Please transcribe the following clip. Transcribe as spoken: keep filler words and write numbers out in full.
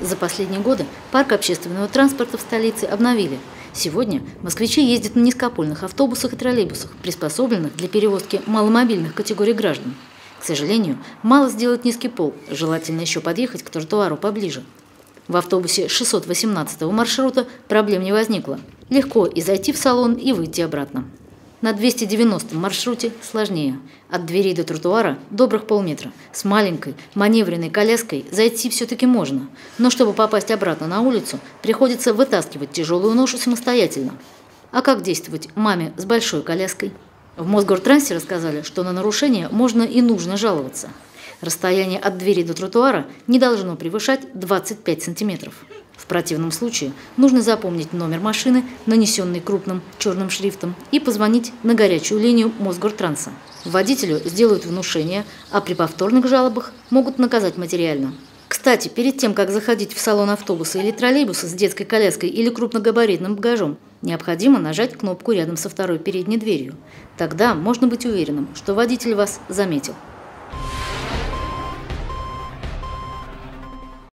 За последние годы парк общественного транспорта в столице обновили. Сегодня москвичи ездят на низкопольных автобусах и троллейбусах, приспособленных для перевозки маломобильных категорий граждан. К сожалению, мало сделать низкий пол, желательно еще подъехать к тротуару поближе. В автобусе шестьсот восемнадцатого маршрута проблем не возникло. Легко и зайти в салон, и выйти обратно. На двести девяностом маршруте сложнее. От дверей до тротуара добрых полметра. С маленькой маневренной коляской зайти все-таки можно. Но чтобы попасть обратно на улицу, приходится вытаскивать тяжелую ношу самостоятельно. А как действовать маме с большой коляской? В Мосгортрансе рассказали, что на нарушение можно и нужно жаловаться. Расстояние от двери до тротуара не должно превышать двадцать пять сантиметров. В противном случае нужно запомнить номер машины, нанесенный крупным черным шрифтом, и позвонить на горячую линию Мосгортранса. Водителю сделают внушение, а при повторных жалобах могут наказать материально. Кстати, перед тем, как заходить в салон автобуса или троллейбуса с детской коляской или крупногабаритным багажом, необходимо нажать кнопку рядом со второй передней дверью. Тогда можно быть уверенным, что водитель вас заметил.